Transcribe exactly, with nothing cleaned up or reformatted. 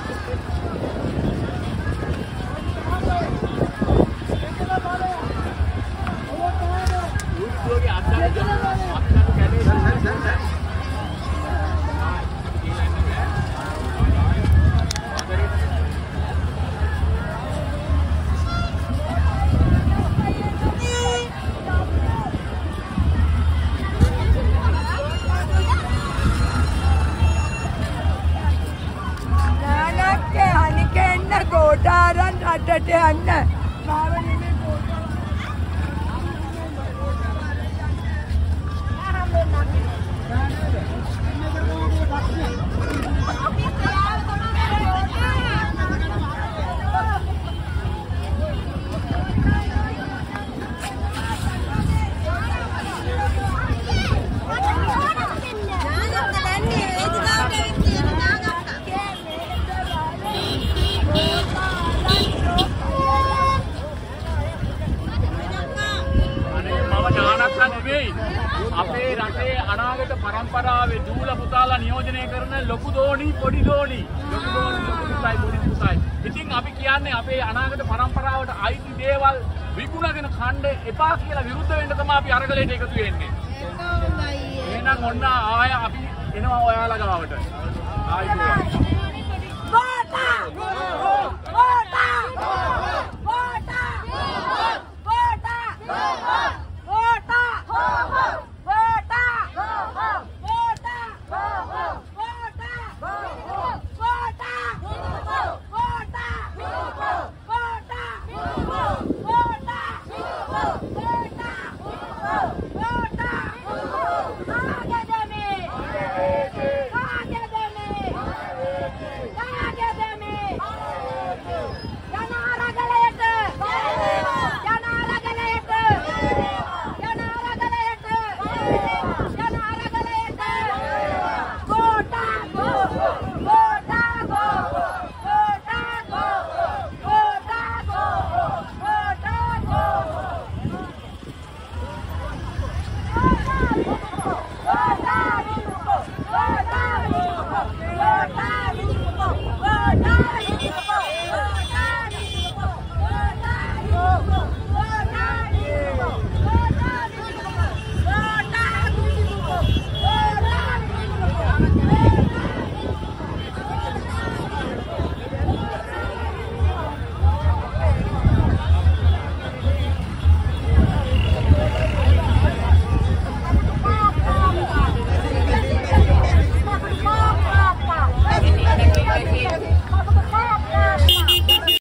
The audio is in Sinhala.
අපේ රටේ අනාගත පරම්පරාවේ දූල පුතාලා නියෝජනය කරන ලොකු දෝණි පොඩි දෝණි ලොකු දෝණි ලොකු පුතයි පොඩි පුතයි. ඉතින් අපි කියන්නේ අපේ අනාගත පරම්පරාවට අයිති දේවල් විකුණගෙන කන්න එපා කියලා විරුද්ධ වෙන්න තමයි අපි අරගලයට එකතු වෙන්නේ. එහෙනම් ඔන්න ආය අපි එනවා ඔයාලා ගාවට. ආයි